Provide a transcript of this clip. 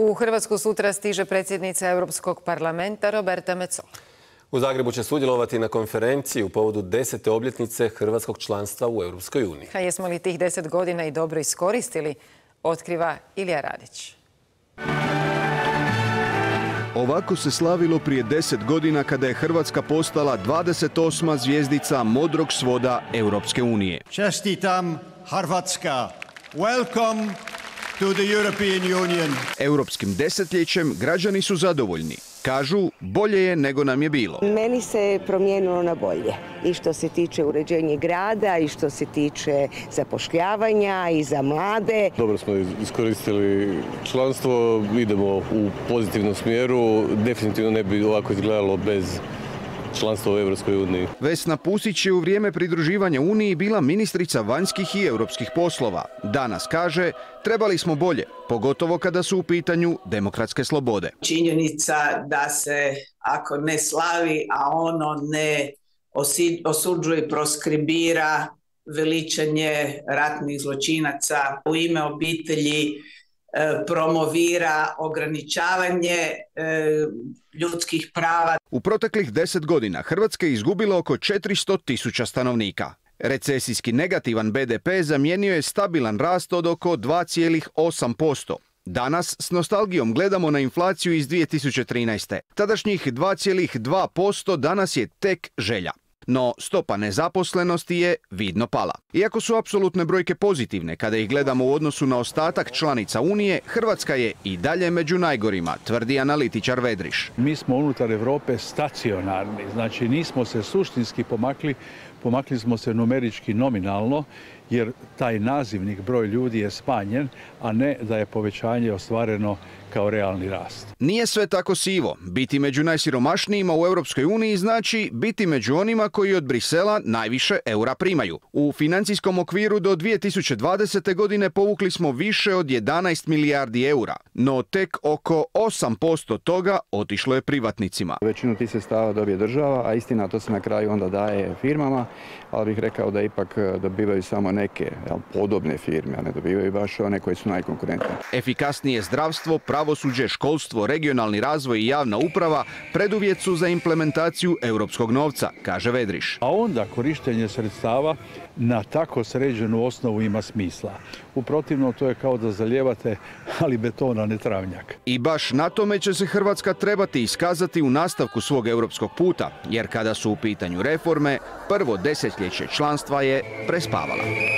U Hrvatsku sutra stiže predsjednica Europskog parlamenta Roberta Metsola. U Zagrebu će sudjelovati na konferenciji u povodu 10. obljetnice hrvatskog članstva u Europskoj uniji. A jesmo li tih 10 godina i dobro iskoristili, otkriva Ilija Radić. Ovako se slavilo prije 10 godina kada je Hrvatska postala 28. zvjezdica modrog svoda Europske unije. Čestitam Hrvatska. Welcome to the European Union. Europskim desetljećem građani su zadovoljni. Kažu, bolje je nego nam je bilo. Meni se promijenilo na bolje. I što se tiče uređenja grada, i što se tiče zapošljavanja, i za mlade. Dobro smo iskoristili članstvo, idemo u pozitivnom smjeru. Definitivno ne bi ovako izgledalo bez članstva u Europskoj uniji. Vesna Pusić je u vrijeme pridruživanja Uniji bila ministrica vanjskih i europskih poslova. Danas kaže, trebali smo bolje, pogotovo kada su u pitanju demokratske slobode. Činjenica da se, ako ne slavi, a ono ne osuđuje i proskribira veličanje ratnih zločinaca u ime obitelji, promovira ograničavanje ljudskih prava. U proteklih 10 godina Hrvatska je izgubila oko 400.000 stanovnika. Recesijski negativan BDP zamijenio je stabilan rast od oko 2,8%. Danas s nostalgijom gledamo na inflaciju iz 2013. Tadašnjih 2,2% danas je tek želja. No stopa nezaposlenosti je vidno pala. Iako su apsolutne brojke pozitivne kada ih gledamo u odnosu na ostatak članica Unije, Hrvatska je i dalje među najgorima, tvrdi analitičar Vedriš. Mi smo unutar Europe stacionarni, znači nismo se suštinski pomakli smo se numerički nominalno, jer taj nazivnik broj ljudi je smanjen, a ne da je povećanje ostvareno kao realni rast. Nije sve tako sivo. Biti među najsiromašnijima u Europskoj uniji znači biti među onima koji od Brisela najviše eura primaju. U financijskom okviru do 2020. godine povukli smo više od 11 milijardi eura, no tek oko 8% toga otišlo je privatnicima. Većinu tih sredstava dobije država, a istina to se na kraju onda daje firmama, ali bih rekao da ipak dobivaju samo neke podobne firme, a ne dobivaju baš one koje su najkonkurentnije. Efikasnije zdravstvo, pravosuđe, školstvo, regionalni razvoj i javna uprava preduvjet su za implementaciju europskog novca, kaže Vedriš. A onda korištenje sredstava na tako sređenu osnovu ima smisla. U protivnom to je kao da zalijevate, ali betona, ne travnjak. I baš na tome će se Hrvatska trebati iskazati u nastavku svog europskog puta, jer kada su u pitanju reforme, prvo desetljeće članstva je prespavala.